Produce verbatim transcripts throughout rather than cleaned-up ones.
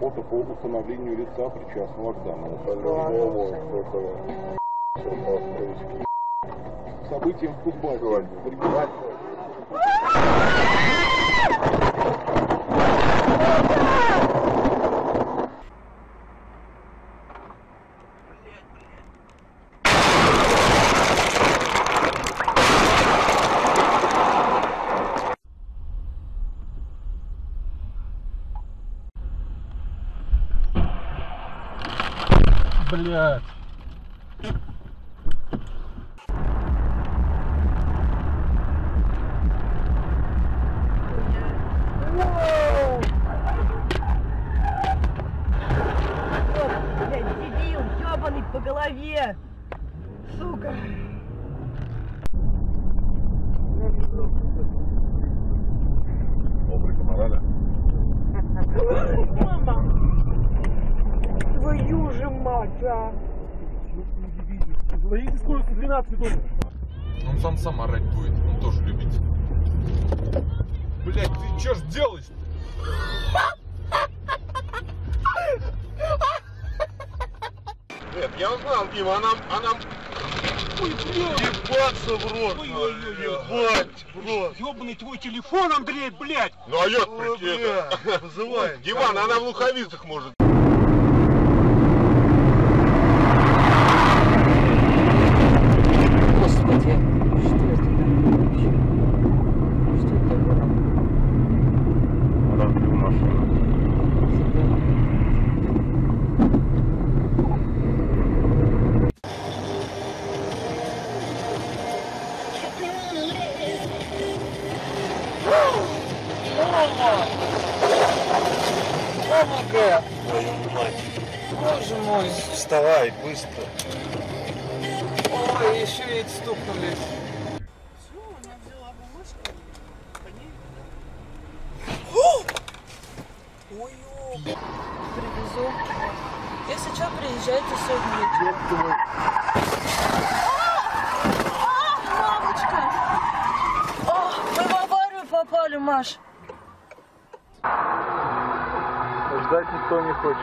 Работа по установлению лица, причастного к данному событиям в футболе. Блядь. Дебил, ёбаный по голове! Сука! Обрыка морали. Мама! Твою же мать, а! Ловите скорость двенадцать тонн. Он сам сам орать будет, он тоже любит. Блять, ты чё ж делаешь? Нет, я узнал, Дима, она... она... Ой, блядь. Ебаться в рот! Ой, ой, ой, Ебать в рот! Ёбаный твой телефон, Андрей, блядь! Ну а я Ой, бля, вызывай. Диван, она в Луховицах может. Господи, что это такое вообще? Что это было? Разбил машину. Помогай. Твою мать. Боже мой. Вставай, быстро. Ой, еще эти стукнулись. Все, она взяла бумажку. Ой, привезу. Если что, приезжайте сегодня вечером. Мамочка! О, мы в аварию попали, Маш. Ждать никто не хочет.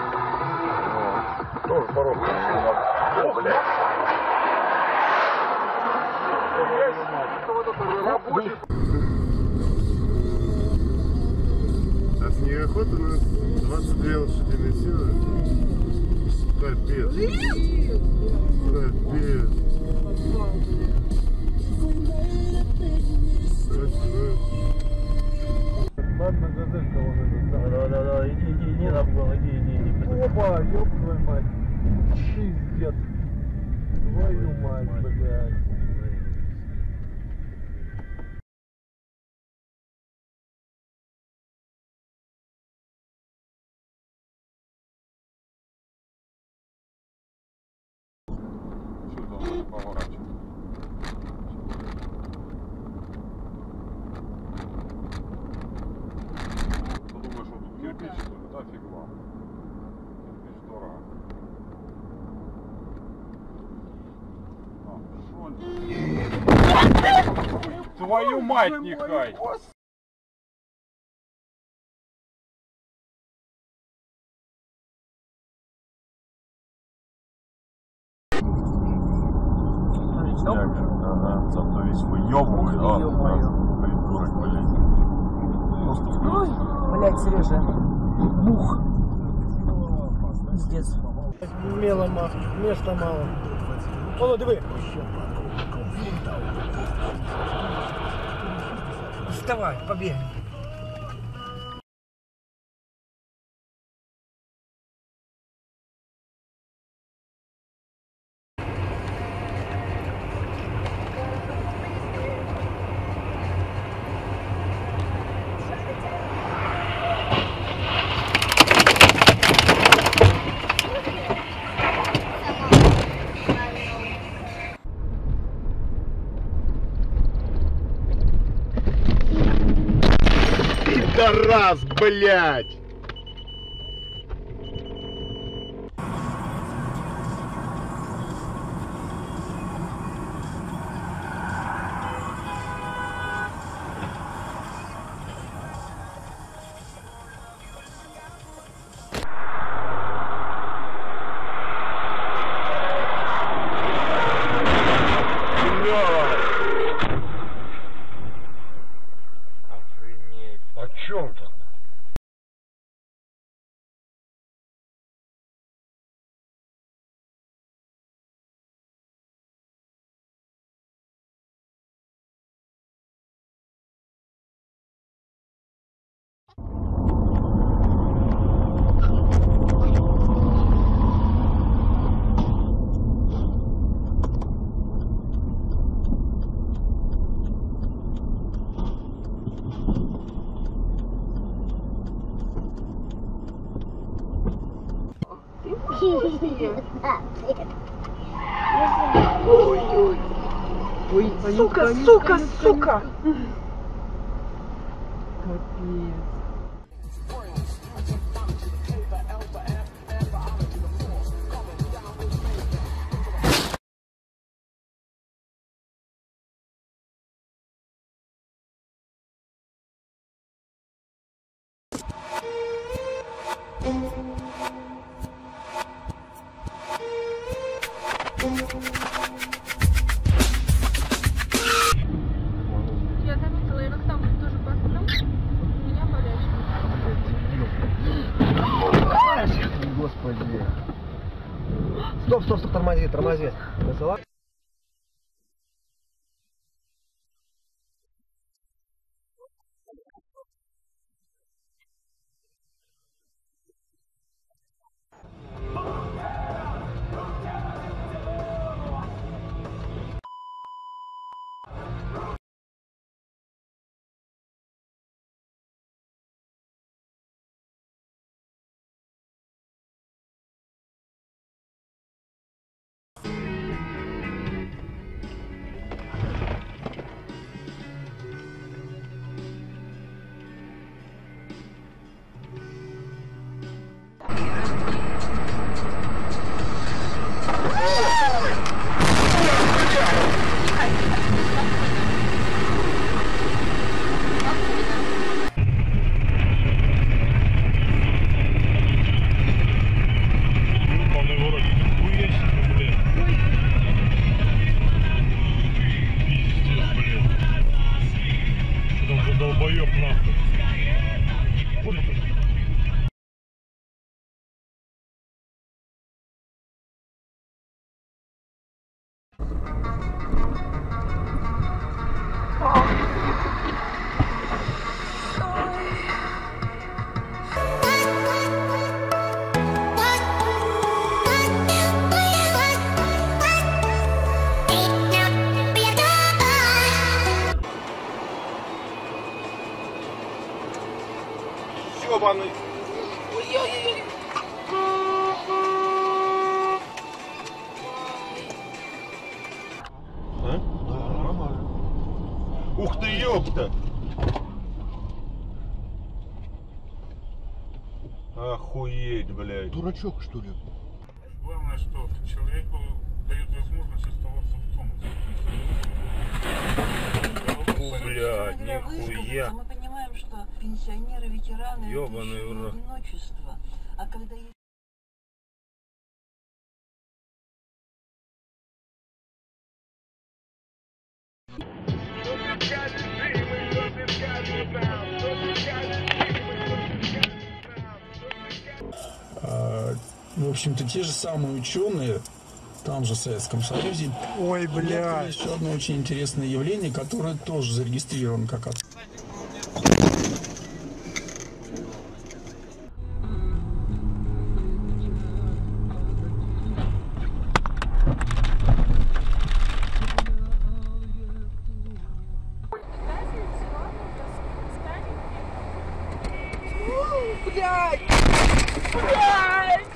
Тоже по-русски. О, блядь. А снегоход у нас двадцать две лошадиные силы. Капец. Капец. Ладно, газелька вон этот. Да, да, да, иди, иди, иди на обгон, иди, иди, иди. Опа, ёб твою мать. Пиздец. Твою мать, блядь. Что-то он не поворачивает. Подумаешь, что тут кирпич, что ли? Да, фиг вам. Кирпич дорого. А, шо? Твою мать, нехай! Ага, зато весь выёбывает, а, придурок, блядь. Ой, блядь, Сережа. Бух. Пиздец. Мело мах, места мало. О, диви. Вставай, побегаем. Пидорас, блядь! Ой-ой. Ой, сука, Анютка, сука, Анютка, сука. Капец. Я заметила, я как там тоже посмотрел, у меня болячка. Господи. Стоп, стоп, стоп, тормози, тормози. Называй. Долбоёб нахуй. Ёбаный. А? Да, нормально. Ух ты, ёпта! Охуеть, блядь. Дурачок, что ли? Главное, что человеку дают возможность оставаться в том. Блядь, нихуя. Мы понимаем, что пенсионеры, ветераны, Ёбаный это в рот. одиночество. А когда есть... В общем-то, те же самые ученые, там же в Советском Союзе, Ой, бля. еще одно очень интересное явление, которое тоже зарегистрировано как от... Блядь! Блядь!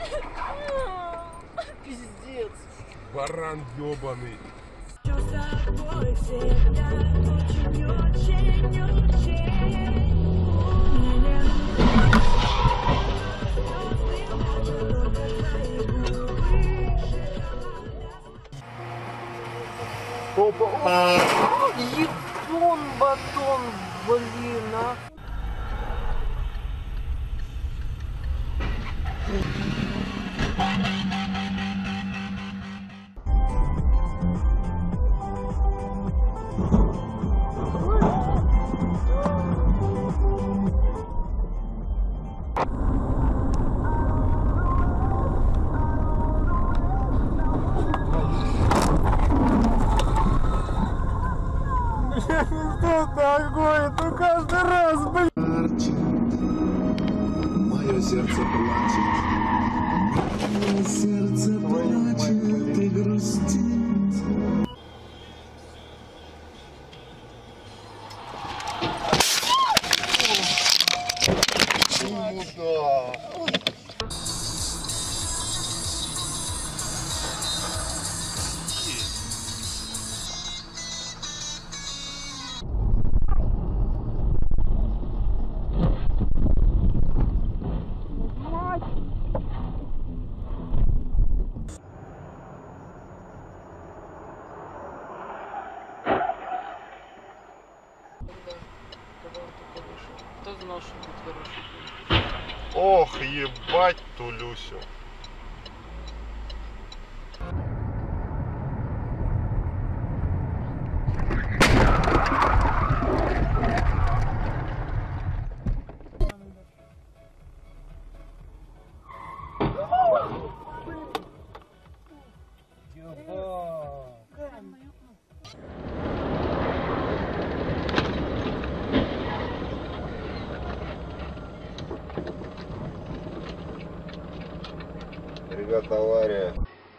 Пиздец! Баран ёбаный. Опа! Ебон батон, блин, а! Что такое? Ну каждый раз, блин. Мое сердце плачет. Мое сердце плачет и грустит. что тут хороший. Ох, ебать ту Люсю. Ребята, авария.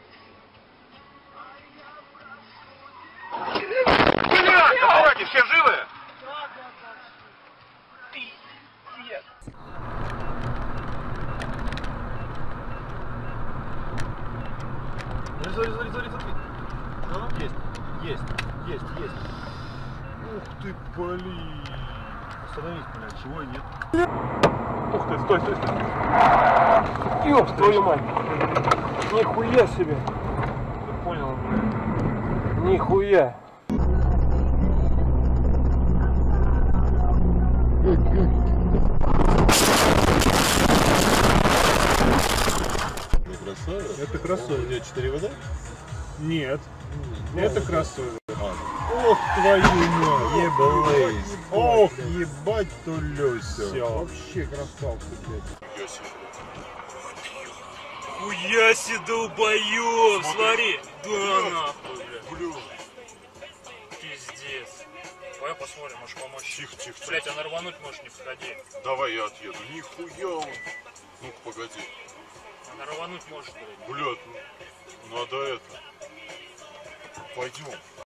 Блядь, аккуратнее, все живы? Смотри, смотри, смотри, смотри. Есть, есть, есть, есть. Ух ты, блин. Остановись, блядь, чего и нет. Ух ты, стой, стой, стой. Ёб твою мать. Нихуя себе. Ты понял, блядь. Нихуя. Это кроссовер. У тебя четыре вэ дэ? Нет. Это кроссовер. Ох, твою мать. Ебалейс. Ох, ебать ту Люсю. Все. Вообще красавцы, блядь. Хуяси, долбоёб, смотри. Да нахуй, блядь. Пиздец. Давай посмотрим, можешь помочь. Тихо, тихо, тихо. Блядь, она рвануть может, не подходи. Давай я отъеду. Нихуя он. Ну-ка, погоди. Она рвануть может, блядь. Блядь, ну, надо это. Пойдем.